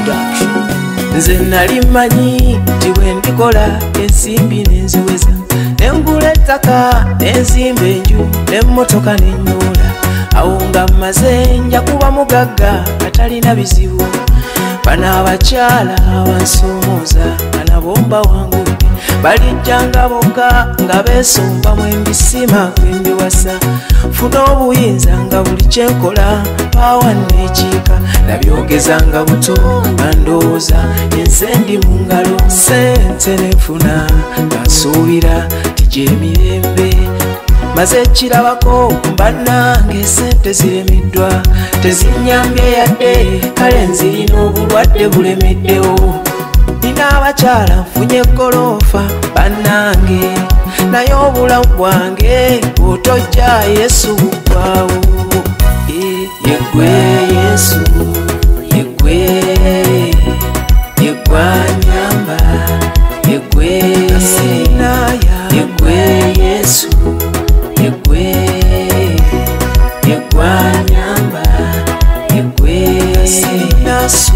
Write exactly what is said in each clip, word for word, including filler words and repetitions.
Production. Nze nali manyi nti bwe ndikola ensimbi n'enziweza, ne ngula ettaka n'enzimba enju n'emmotoka n'ennyoola. Awo nga mmaze nja kuba mugagga atalina bizibu. Bano abakyala abansoomooza nga nabo mbawangudde, balijjanga bokka nga beesombamu embisima kwembiwasa. Funa obuyinza nga buli kyenkola paawa nekiika, nabyogezanga buto nga ndowooza ensendi mu ngalo. Ssente nenfuna nga nsuubira tigy'emirembe, maze ekirabako bannange ssente ziremiddwa, tezinnyambye yadde kale nzirina obulwadde bulemeddewo. Nina abakyala nfunye goloofa bannange, naye obulamu bwange bw'otojja Yesu buggwaawo. Yeggwe Yesu, yeggwe, yeggwe anyamba, yeggwe Kasinaya, yeggwe Yesu, yeggwe, yeggwe anyamba, yeggwe Kasinasu.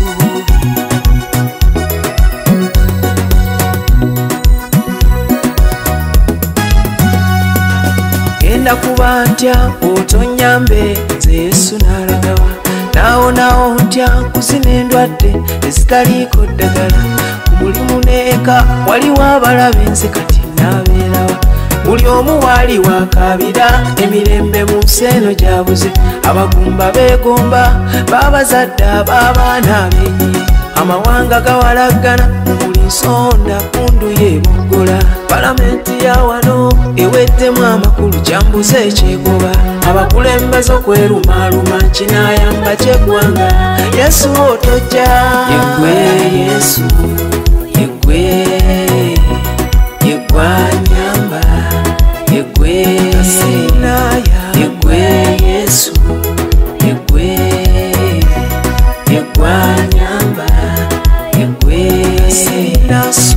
Genda kuba ntya otonyambe, nze Yesu n'alagawa. Nawonawo ntya nkuzina endwadde ezitaliiko ddagala. Ku mulimu n'eka waliwo abalabe, nze kati n'abeerawa. Buli omu waali wakaabira, emirembe mu nsi eno gyabuze. Abagumba beegomba, baabazadde ab'abaana ab'enyi. Amawanga gawalagana, buli nsonda pundu y'eboggola. Palamenti ya wano eweddemu amakulu, kyambuze ekyegoba. Abakulembeze okwerumaaluma, kinaayamba kyeggwanga. Yesu otojja, yeggwe Yesu, yeggwe, yeggwe anyamba, yeggwe Kasinaya, yeggwe Yesu, yeggwe, yeggwe anyamba, yeggwe Kasinasu.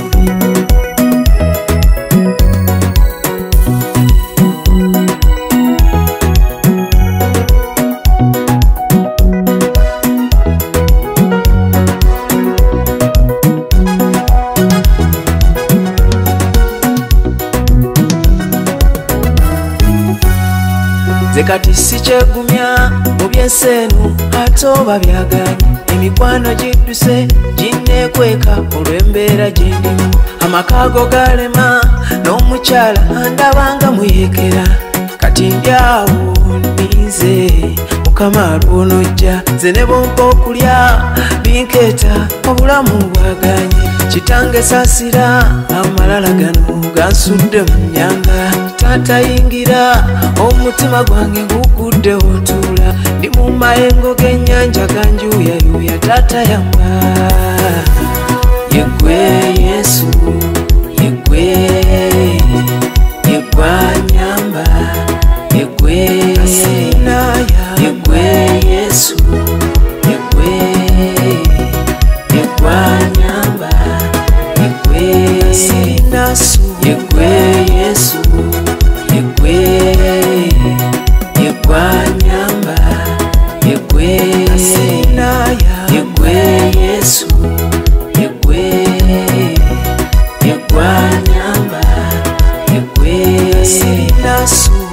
Nze kati sikyegumya mu by'ensi eno ate oba byaganye. Emikwano gidduse ginneekweka olw'embeera gye ndimu. Amaka go galema n'omukyala andabanga muyeekera. Kati ndi awo nninze Mukama alw'onojja. Nze ne bompa okulya binkeeta obulamu bwaganye. Kitange saasira amalala gano gansudde mu nnyanga. Taata yingira omutima gwange ngugudde otuula. Ndi mu mayengo g'ennyanja ganjuyayuya, taata yamba. Yeggwe Yesu, yeggwe, yeggwe anyamba, yeggwe Kasinaya, yeggwe Yesu, yeggwe, yeggwe anyamba, yeggwe Kasinasu, yeggwe Yesu, yeggwe, yeggwe anyamba, yeggwe Kasinaya, yeggwe Yesu, yeggwe, yeggwe anyamba, yeggwe Kasinasu.